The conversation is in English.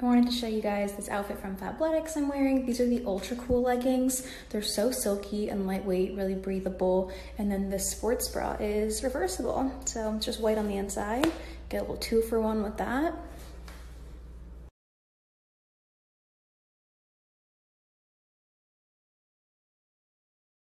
I wanted to show you guys this outfit from Fabletics I'm wearing. These are the ultra cool leggings. They're so silky and lightweight, really breathable. And then this sports bra is reversible. So just white on the inside. Get a little 2-for-1 with that.